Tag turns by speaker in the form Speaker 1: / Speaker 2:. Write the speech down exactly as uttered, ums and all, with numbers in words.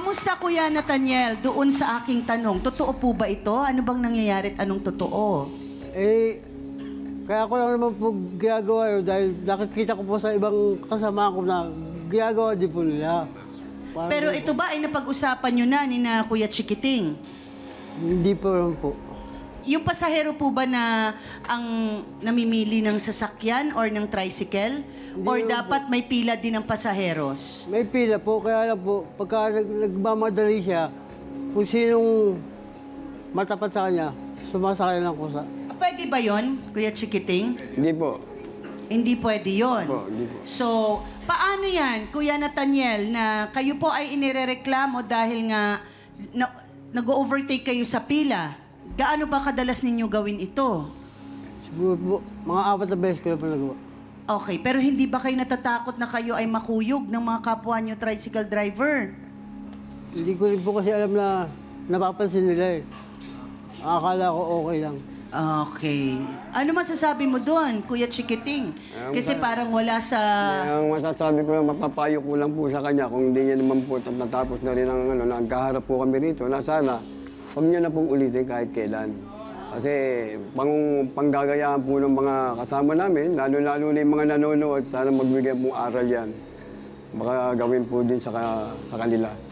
Speaker 1: Kamusta, Kuya Nathaniel, doon sa aking tanong? Totoo po ba ito? Ano bang nangyayari at anong totoo?
Speaker 2: Eh, kaya ko lang naman po ginagawa yun dahil nakikita ko po sa ibang kasama ko na ginagawa din po nila. Parang
Speaker 1: Pero ito ba ay napag-usapan nyo na ni na Kuya Chikiting?
Speaker 2: Hindi po lang po.
Speaker 1: Yung pasahero po ba na ang namimili ng sasakyan or ng tricycle?
Speaker 2: Hindi
Speaker 1: Or
Speaker 2: naman
Speaker 1: dapat may pila din ng pasaheros?
Speaker 2: May pila po, kaya lang po, pagka nag nagmamadali siya, kung sinong matapat sa kanya, sumasakay lang ko sa...
Speaker 1: Pwede ba yon, Kuya Chikiting?
Speaker 3: Hindi po.
Speaker 1: Hindi pwede yon.
Speaker 3: Po, hindi po.
Speaker 1: So, paano yan, Kuya Nathaniel, na kayo po ay inirereklamo dahil nga na, nag-overtake kayo sa pila? Gaano ba kadalas ninyo gawin ito?
Speaker 2: Siguro po, mga apat na beses ko na po nagawa.
Speaker 1: Okay, pero hindi ba kayo natatakot na kayo ay makuyog ng mga kapwa nyo tricycle driver?
Speaker 2: Hindi ko rin po kasi alam na napapansin nila eh. Akala ko okay lang.
Speaker 1: Okay. Ano masasabi mo doon, Kuya Chikiting? Kasi parang wala sa...
Speaker 3: Ang masasabi ko lang, mapapayo ko lang po sa kanya kung hindi niya naman po at natapos na rin ang ano, nagkaharap po kami rito, na sana, huwag niya na pong ulitin kahit kailan. Kasi pang, panggagayaan po ng mga kasama namin, lalo-lalo na yung mga nanonood, sana magbigay pong aral yan. Baka gawin po din sa, sa kanila.